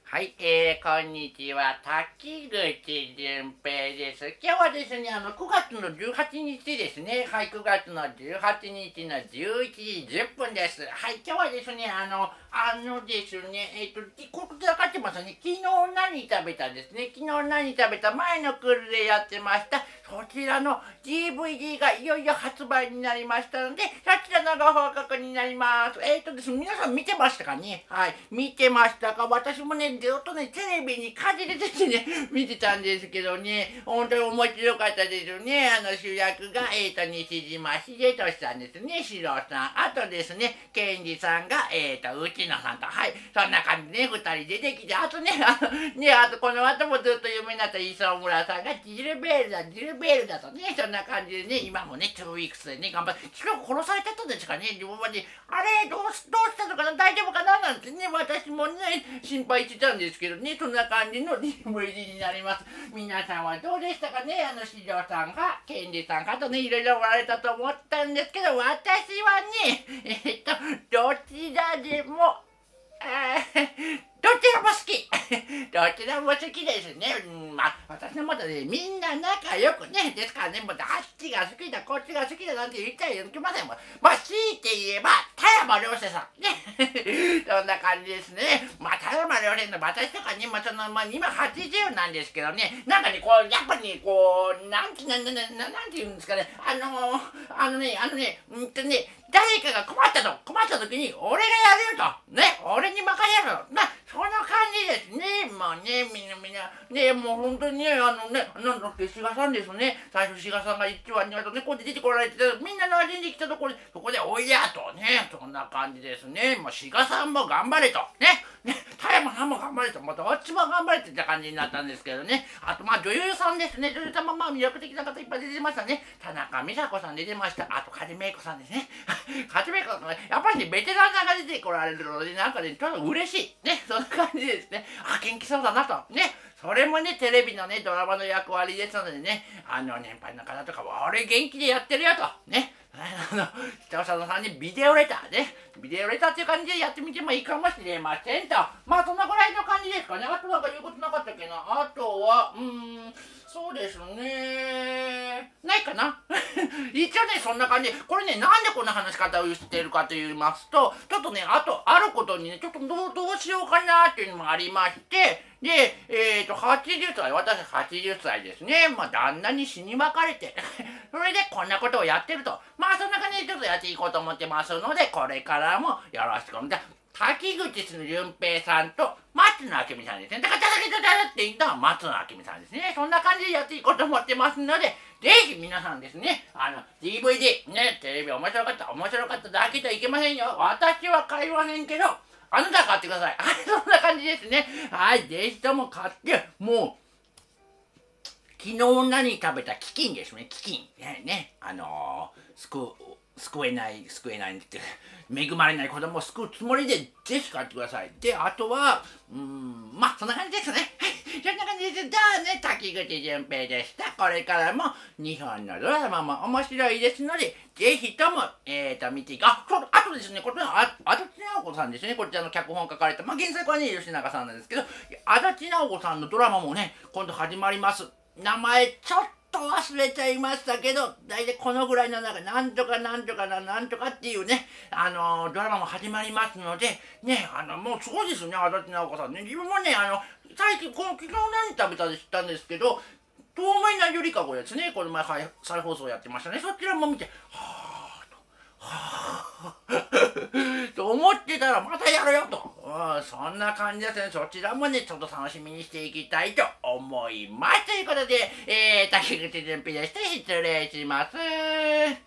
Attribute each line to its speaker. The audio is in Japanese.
Speaker 1: はい、こんにちは。滝口純平です。今日はですね、9月の18日ですね。はい、9月の18日の11時10分です。はい、今日はですね、ですね、こちらかってますね。昨日何食べたですね。昨日何食べた前のクールでやってました。そちらの DVD がいよいよ発売になりましたので、そちらのご報告になります。ですね、皆さん見てましたかね。はい、見てましたか。私もね、ずっとね、テレビにかじりついてね、見てたんですけどね、本当に面白かったですね。主役が、西島秀俊さんですね、シロさん。あとですね、ケンジさんが、内野さんと。はい、そんな感じでね、二人出てきて、あとね、あとこの後もずっと有名になった磯村さんがジルベールだとね、そんな感じでね、今もね、2ウィークスでね、頑張って、昨日殺されちゃったんですかね、自分まで、あれ、どうしたのかな、大丈夫かななんてね、私もね、心配してたんですけどね、そんな感じの DVD になります。皆さんはどうでしたかね、四条さんが、ケンジさんかとね、いろいろおられたと思ったんですけど、私はね、どちらでも、どちらも好きどちらも好きですね。私のもとでみんな仲良くね。ですからね、もうあっちが好きだ、こっちが好きだなんて言っちゃいけませんもん。強いて言えば、田山良生さん。ね。そんな感じですね。田山良生の私とかね、今80なんですけどね、なんかね、やっぱりね、なんて言うんですかね、誰かが困った時に、俺がやるよと。ね、俺に任せると。その感じですね。もうね、みんな、ね、もう本当にね、なんだっけ、志賀さんですね。最初志賀さんが1話、2話とね、こうやって出てこられて、みんな馴染んできたところで、そこで、おいやとね、そんな感じですね。もう志賀さんも頑張れと。ね、田山さんも頑張れと。もうどっちも頑張れって言った感じになったんですけどね。あと、女優さんですね。女優さんも魅力的な方いっぱい出てましたね。田中美佐子さん出てました。あと、梶芽衣子さんですね。梶芽衣子さんね、やっぱりね、ベテランさんが出てこられるので、なんかね、ちょっと嬉しい。ね、そんな感じですね。元気そうだなと。ね。それもね、テレビのね、ドラマの役割ですのでね、年配の方とかは、俺元気でやってるよと。ね。視聴者さんにビデオレターね。ビデオレターっていう感じでやってみてもいいかもしれませんと。そんなぐらいの感じですかね。あとなんか言うことなかったっけな。あとは、そうですね。ないかな一応ね、そんな感じで。これね、なんでこんな話し方をしてるかと言いますと、ちょっとね、あることにね、ちょっとどうしようかなっていうのもありまして、で、80歳、私80歳ですね。旦那に死に別れて、それでこんなことをやってると。そんな感じでちょっとやっていこうと思ってますので、これからもよろしくお願いします。滝口純平さんと松野明美さんですね。だから、って言ったのは松野明美さんですね。そんな感じでやっていこうと思ってますので、ぜひ皆さんですね、DVD、ね、テレビ面白かっただけじゃいけませんよ。私は買いませんけど、あなたは買ってください。はい、そんな感じですね。はい、ぜひとも買って、もう、昨日何食べた飢饉ですね、飢饉。ね、救えないって恵まれない子供を救うつもりでぜひ買ってください。で、あとは、そんな感じですね。はい、そんな感じです。じゃあね、滝口純平でした。これからも日本のドラマも面白いですので、ぜひとも、見ていあとですね、これは足立直子さんですね。こちらの脚本書かれた、原作はね、吉永さんなんですけど、足立直子さんのドラマもね、今度始まります。名前ちょっと忘れちゃいましたけど、大体このぐらいの中、なんとかっていうね、ドラマも始まりますので、ね、もうすごいですね、足立直子さんね。自分もね、最近、昨日何食べたで知ったんですけど、透明なゆりかごですね、この前再放送やってましたね。そちらも見て、と思ってたらまたやるよと。そんな感じですね。そちらもね、ちょっと楽しみにしていきたいと思います。ということで、滝口純平でした。失礼します。